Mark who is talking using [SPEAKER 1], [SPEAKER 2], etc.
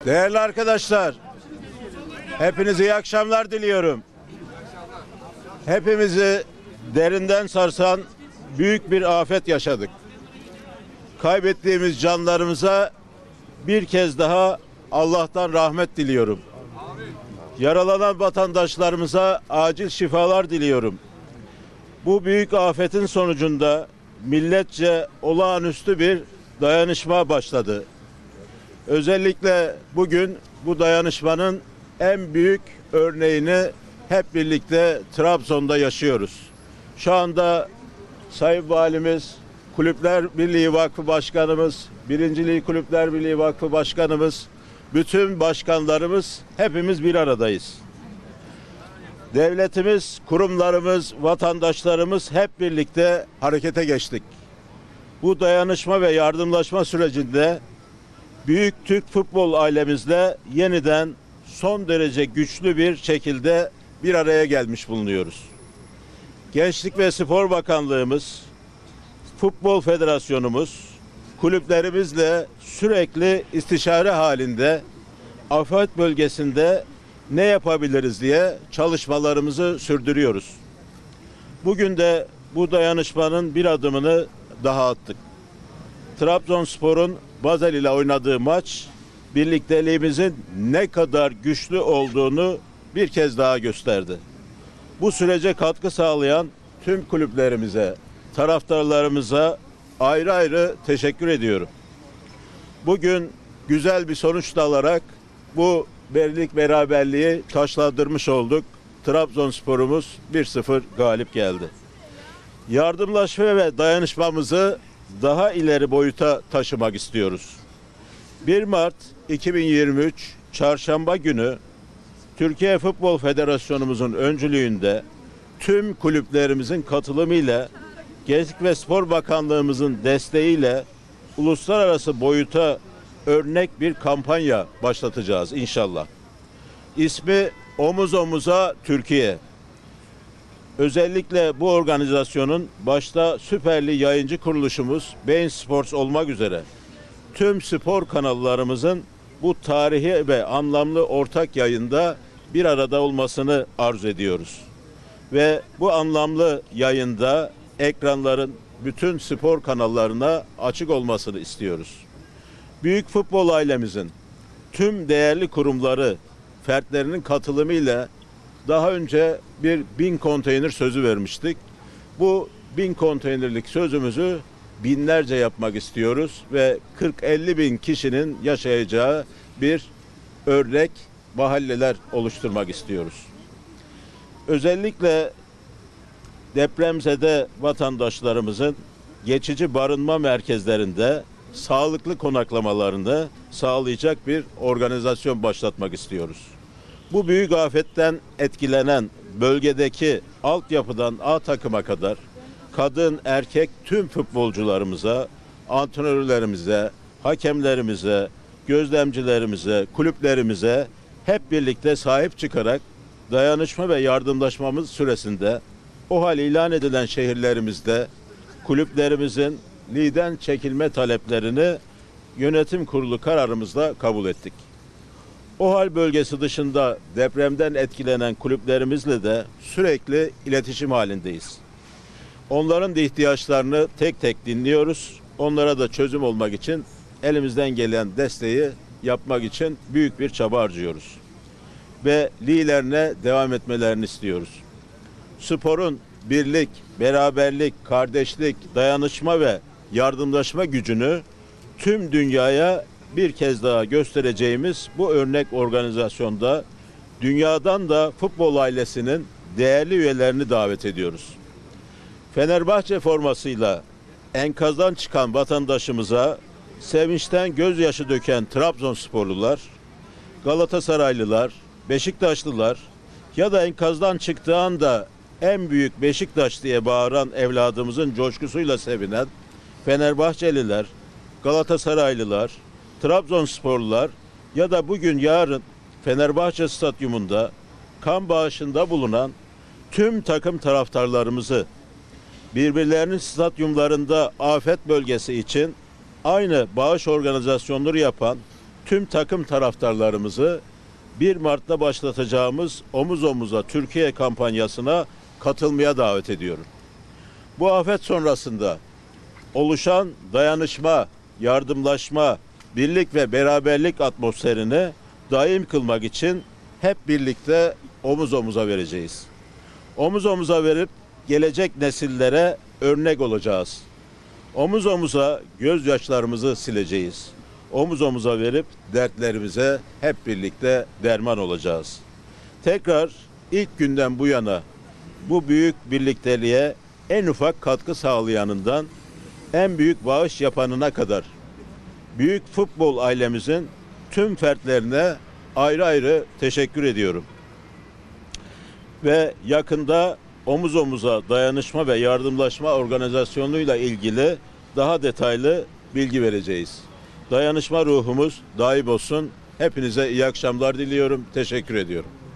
[SPEAKER 1] Değerli arkadaşlar, hepinize iyi akşamlar diliyorum. Hepimizi derinden sarsan büyük bir afet yaşadık. Kaybettiğimiz canlarımıza bir kez daha Allah'tan rahmet diliyorum. Yaralanan vatandaşlarımıza acil şifalar diliyorum. Bu büyük afetin sonucunda milletçe olağanüstü bir dayanışma başladı. Özellikle bugün bu dayanışmanın en büyük örneğini hep birlikte Trabzon'da yaşıyoruz. Şu anda Sayın Valimiz, Kulüpler Birliği Vakfı Başkanımız, 1. Lig Kulüpler Birliği Vakfı Başkanımız, bütün başkanlarımız hepimiz bir aradayız. Devletimiz, kurumlarımız, vatandaşlarımız hep birlikte harekete geçtik. Bu dayanışma ve yardımlaşma sürecinde büyük Türk futbol ailemizle yeniden son derece güçlü bir şekilde bir araya gelmiş bulunuyoruz. Gençlik ve Spor Bakanlığımız, Futbol Federasyonumuz, kulüplerimizle sürekli istişare halinde afet bölgesinde ne yapabiliriz diye çalışmalarımızı sürdürüyoruz. Bugün de bu dayanışmanın bir adımını daha attık. Trabzonspor'un Basel ile oynadığı maç birlikteliğimizin ne kadar güçlü olduğunu bir kez daha gösterdi. Bu sürece katkı sağlayan tüm kulüplerimize, taraftarlarımıza ayrı ayrı teşekkür ediyorum. Bugün güzel bir sonuç da alarak bu birlik beraberliği taşlandırmış olduk. Trabzonspor'umuz 1-0 galip geldi. Yardımlaşma ve dayanışmamızı daha ileri boyuta taşımak istiyoruz. 1 Mart 2023 Çarşamba günü Türkiye Futbol Federasyonumuzun öncülüğünde tüm kulüplerimizin katılımıyla Gençlik ve Spor Bakanlığımızın desteğiyle uluslararası boyuta örnek bir kampanya başlatacağız inşallah. İsmi Omuz Omuza Türkiye. Özellikle bu organizasyonun başta Süper Lig yayıncı kuruluşumuz Bein Sports olmak üzere tüm spor kanallarımızın bu tarihi ve anlamlı ortak yayında bir arada olmasını arzu ediyoruz. Ve bu anlamlı yayında ekranların bütün spor kanallarına açık olmasını istiyoruz. Büyük futbol ailemizin tüm değerli kurumları, fertlerinin katılımıyla daha önce bir 1000 konteyner sözü vermiştik. Bu 1000 konteynerlik sözümüzü binlerce yapmak istiyoruz ve 40-50 bin kişinin yaşayacağı bir örnek mahalleler oluşturmak istiyoruz. Özellikle depremzede vatandaşlarımızın geçici barınma merkezlerinde sağlıklı konaklamalarını sağlayacak bir organizasyon başlatmak istiyoruz. Bu büyük afetten etkilenen bölgedeki altyapıdan A takıma kadar kadın, erkek tüm futbolcularımıza, antrenörlerimize, hakemlerimize, gözlemcilerimize, kulüplerimize hep birlikte sahip çıkarak dayanışma ve yardımlaşmamız süresinde o hal ilan edilen şehirlerimizde kulüplerimizin ligden çekilme taleplerini yönetim kurulu kararımızla kabul ettik. O hal bölgesi dışında depremden etkilenen kulüplerimizle de sürekli iletişim halindeyiz. Onların da ihtiyaçlarını tek tek dinliyoruz. Onlara da çözüm olmak için elimizden gelen desteği yapmak için büyük bir çaba harcıyoruz. Ve liglerine devam etmelerini istiyoruz. Sporun birlik, beraberlik, kardeşlik, dayanışma ve yardımlaşma gücünü tüm dünyaya bir kez daha göstereceğimiz bu örnek organizasyonda dünyadan da futbol ailesinin değerli üyelerini davet ediyoruz. Fenerbahçe formasıyla enkazdan çıkan vatandaşımıza sevinçten gözyaşı döken Trabzonsporlular, Galatasaraylılar, Beşiktaşlılar ya da enkazdan çıktığı anda en büyük Beşiktaş diye bağıran evladımızın coşkusuyla sevinen Fenerbahçeliler, Galatasaraylılar, Trabzonsporlular ya da bugün yarın Fenerbahçe Stadyumunda kan bağışında bulunan tüm takım taraftarlarımızı birbirlerinin stadyumlarında afet bölgesi için aynı bağış organizasyonları yapan tüm takım taraftarlarımızı 1 Mart'ta başlatacağımız Omuz Omuza Türkiye kampanyasına katılmaya davet ediyorum. Bu afet sonrasında oluşan dayanışma, yardımlaşma, birlik ve beraberlik atmosferini daim kılmak için hep birlikte omuz omuza vereceğiz. Omuz omuza verip gelecek nesillere örnek olacağız. Omuz omuza gözyaşlarımızı sileceğiz. Omuz omuza verip dertlerimize hep birlikte derman olacağız. Tekrar ilk günden bu yana bu büyük birlikteliğe en ufak katkı sağlayanından en büyük bağış yapanına kadar büyük futbol ailemizin tüm fertlerine ayrı ayrı teşekkür ediyorum. Ve yakında Omuz Omuza Dayanışma ve Yardımlaşma Organizasyonu'yla ilgili daha detaylı bilgi vereceğiz. Dayanışma ruhumuz daim olsun. Hepinize iyi akşamlar diliyorum. Teşekkür ediyorum.